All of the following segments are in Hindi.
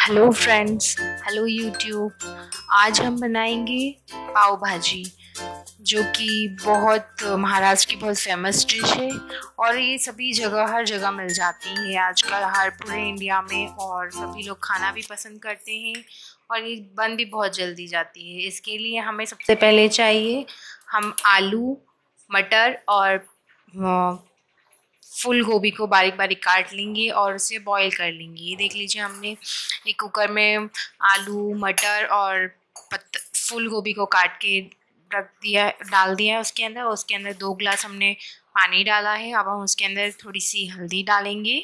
Hello friends, hello YouTube. आज हम बनाएंगे पाव भाजी, जो कि बहुत महाराष्ट्र की बहुत फेमस डिश है और ये सभी जगह हर जगह मिल जाती है आजकल हर पूरे इंडिया में, और सभी लोग खाना भी पसंद करते हैं और ये बन भी बहुत जल्दी जाती है। इसके लिए हमें सबसे पहले चाहिए हम आलू, मटर और फूल गोभी को बारीक बारीक काट लेंगे और उसे बॉईल कर लेंगे। ये देख लीजिए, हमने एक कुकर में आलू, मटर और फूल गोभी को काट के डाल दिया है उसके अंदर 2 गिलास हमने पानी डाला है। अब हम उसके अंदर थोड़ी सी हल्दी डालेंगे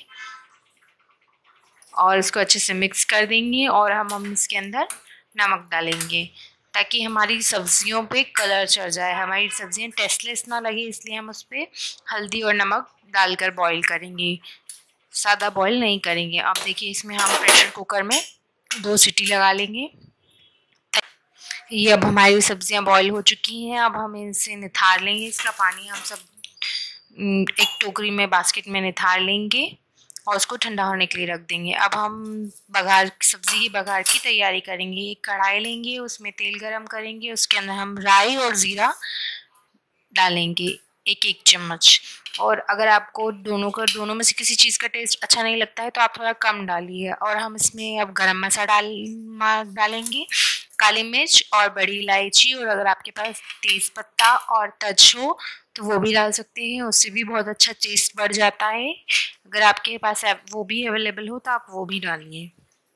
और इसको अच्छे से मिक्स कर देंगे और हम इसके अंदर नमक डालेंगे ताकि हमारी सब्जियों पे कलर चढ़ जाए, हमारी सब्जियां टेस्टलेस ना लगे, इसलिए हम उस पर हल्दी और नमक डालकर बॉईल करेंगे, सादा बॉईल नहीं करेंगे। अब देखिए, इसमें हम प्रेशर कुकर में 2 सीटी लगा लेंगे। ये अब हमारी सब्जियां बॉईल हो चुकी हैं। अब हम इनसे निथार लेंगे, इसका पानी हम सब एक टोकरी में, बास्केट में निथार लेंगे और उसको ठंडा होने के लिए रख देंगे। अब हम सब्जी की बघार की तैयारी करेंगे। एक कढ़ाई लेंगे, उसमें तेल गरम करेंगे, उसके अंदर हम राई और ज़ीरा डालेंगे 1-1 चम्मच। और अगर आपको दोनों में से किसी चीज़ का टेस्ट अच्छा नहीं लगता है तो आप थोड़ा कम डालिए। और हम इसमें अब गरम मसाला डालेंगे, काली मिर्च और बड़ी इलायची, और अगर आपके पास तेज़ पत्ता और तज हो तो वो भी डाल सकते हैं, उससे भी बहुत अच्छा टेस्ट बढ़ जाता है। अगर आपके पास वो भी अवेलेबल हो तो आप वो भी डालिए।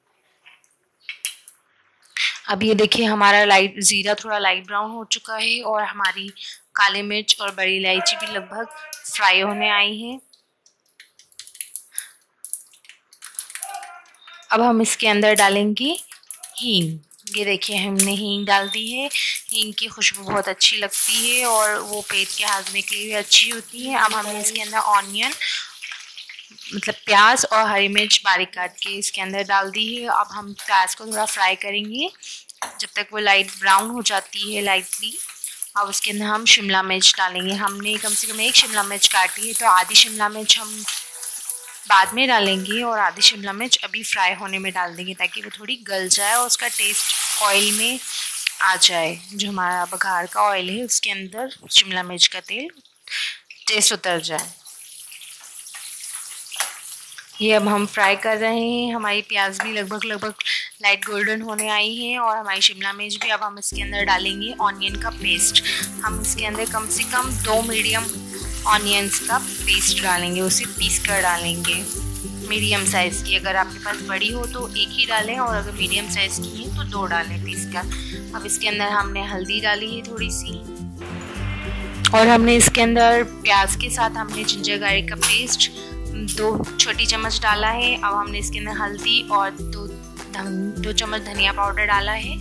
अब ये देखिए, हमारा ज़ीरा थोड़ा लाइट ब्राउन हो चुका है और हमारी काली मिर्च और बड़ी इलायची भी लगभग फ्राई होने आई है। अब हम इसके अंदर डालेंगे हींग। ये देखिए, हमने हींग डाल दी है। हींग की खुशबू बहुत अच्छी लगती है और वो पेट के हाजमे के लिए भी अच्छी होती है। अब हमने इसके अंदर ऑनियन, मतलब प्याज और हरी मिर्च बारीक काट के इसके अंदर डाल दी है। अब हम प्याज को थोड़ा फ्राई करेंगे जब तक वो लाइट ब्राउन हो जाती है लाइटली। अब उसके अंदर हम शिमला मिर्च डालेंगे। हमने कम से कम 1 शिमला मिर्च काटी है, तो आधी शिमला मिर्च हम बाद में डालेंगे और आधी शिमला मिर्च अभी फ्राई होने में डाल देंगे ताकि वो थोड़ी गल जाए और उसका टेस्ट ऑयल में आ जाए। जो हमारा बघार का ऑयल है उसके अंदर शिमला मिर्च का तेल टेस्ट उतर जाए। ये अब हम फ्राई कर रहे हैं। हमारी प्याज भी लगभग लाइट गोल्डन होने आई है और हमारी शिमला मिर्च भी। अब हम इसके अंदर डालेंगे ऑनियन का पेस्ट। हम इसके अंदर कम से कम 2 मीडियम ऑनियंस का पेस्ट डालेंगे, उसे पीस कर डालेंगे मीडियम साइज़ की। अगर आपके पास बड़ी हो तो 1 ही डालें और अगर मीडियम साइज़ की है तो 2 डालें पीस कर। अब इसके अंदर हमने हल्दी डाली है थोड़ी सी, और हमने इसके अंदर प्याज के साथ हमने जिंजर गार्लिक का पेस्ट 2 छोटी चम्मच डाला है। अब हमने इसके अंदर हल्दी और 2 चम्मच धनिया पाउडर डाला है।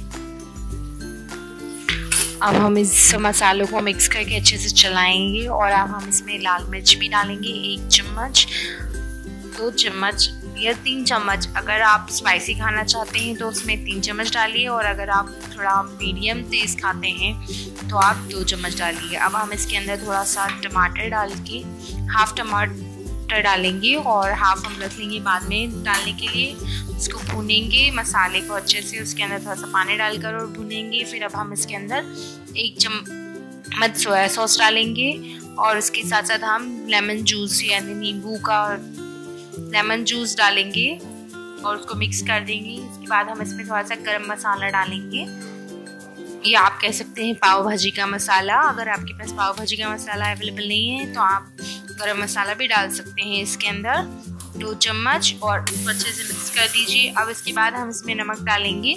अब हम इस मसालों को मिक्स करके अच्छे से चलाएंगे और अब हम इसमें लाल मिर्च भी डालेंगे 1 चम्मच, 2 चम्मच या 3 चम्मच। अगर आप स्पाइसी खाना चाहते हैं तो उसमें 3 चम्मच डालिए, और अगर आप थोड़ा मीडियम तेज़ खाते हैं तो आप 2 चम्मच डालिए। अब हम इसके अंदर थोड़ा सा टमाटर डाल के, हाफ टमाटर डालेंगे और हाफ हम रख लेंगे बाद में डालने के लिए। उसको भूनेंगे मसाले को अच्छे से, उसके अंदर थोड़ा सा पानी डालकर और भूनेंगे। फिर अब हम इसके अंदर 1 चम्मच सोया सॉस डालेंगे और उसके साथ साथ हम लेमन जूस यानी नींबू का लेमन जूस डालेंगे और उसको मिक्स कर देंगे। इसके बाद हम इसमें थोड़ा सा गरम मसाला डालेंगे, या आप कह सकते हैं पाव भाजी का मसाला। अगर आपके पास पाव भाजी का मसाला अवेलेबल नहीं है तो आप गरम मसाला भी डाल सकते हैं इसके अंदर 2 चम्मच, और उसको अच्छे से मिक्स कर दीजिए। अब इसके बाद हम इसमें नमक डालेंगे,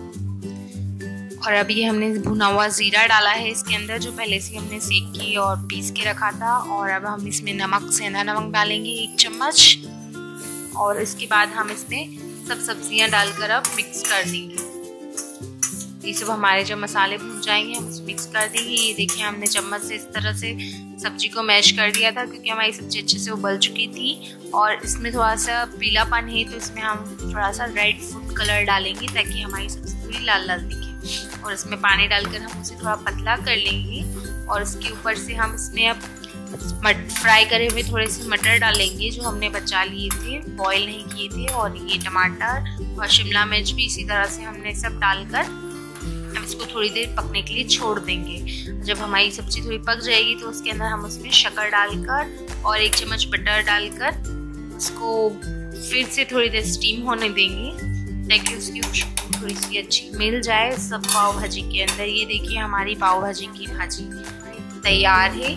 और अब ये हमने भुना हुआ ज़ीरा डाला है इसके अंदर, जो पहले से हमने सेक के और पीस के रखा था। और अब हम इसमें सेंधा नमक डालेंगे 1 चम्मच, और इसके बाद हम इसमें सब सब्जियां डालकर अब मिक्स कर देंगे। ये सब हमारे जब मसाले भून जाएंगे हम इसमें मिक्स कर देंगे। ये देखिए, हमने चम्मच से इस तरह से सब्जी को मैश कर दिया था क्योंकि हमारी सब्जी अच्छे से उबल चुकी थी। और इसमें थोड़ा सा पीलापन है तो इसमें हम थोड़ा सा रेड फूड कलर डालेंगे ताकि हमारी सब्जी थोड़ी लाल लाल दिखे, और इसमें पानी डालकर हम उसे थोड़ा पतला कर लेंगे। और इसके ऊपर से हम इसमें अब फ्राई करे हुए थोड़े से मटर डालेंगे जो हमने बचा लिए थे, बॉईल नहीं किए थे। और ये टमाटर और शिमला मिर्च भी इसी तरह से हमने सब डालकर हम इसको थोड़ी देर पकने के लिए छोड़ देंगे। जब हमारी सब्जी थोड़ी पक जाएगी तो उसके अंदर हम उसमें शक्कर डालकर और 1 चम्मच बटर डालकर उसको फिर से थोड़ी देर स्टीम होने देंगे ताकि उसकी खुशबू थोड़ी सी अच्छी मिल जाए सब पाव भाजी के अंदर। ये देखिए हमारी पाव भाजी की भाजी तैयार है।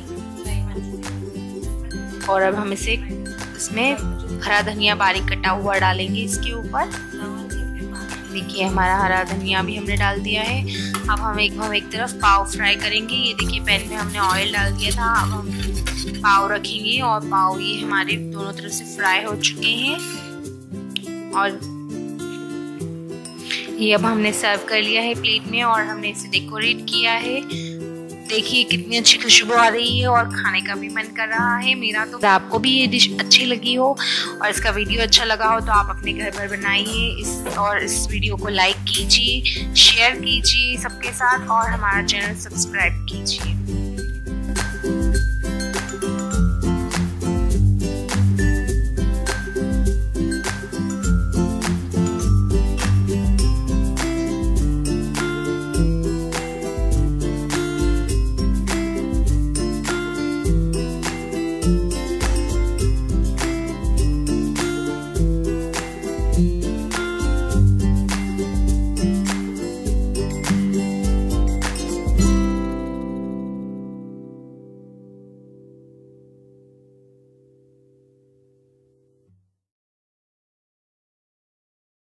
और अब हम इसमें हरा धनिया बारीक कटा हुआ डालेंगे इसके ऊपर। देखिए हमारा हरा धनिया भी हमने डाल दिया है। अब हम एक तरफ पाव फ्राई करेंगे। ये देखिए पैन में हमने ऑयल डाल दिया था। अब हम पाव रखेंगे और पाव ये हमारे दोनों तरफ से फ्राई हो चुके हैं और ये अब हमने सर्व कर लिया है प्लेट में और हमने इसे डेकोरेट किया है। देखिए कितनी अच्छी खुशबू आ रही है और खाने का भी मन कर रहा है मेरा। तो आपको भी ये डिश अच्छी लगी हो और इसका वीडियो अच्छा लगा हो तो आप अपने घर पर बनाइए और इस वीडियो को लाइक कीजिए, शेयर कीजिए सबके साथ और हमारा चैनल सब्सक्राइब कीजिए।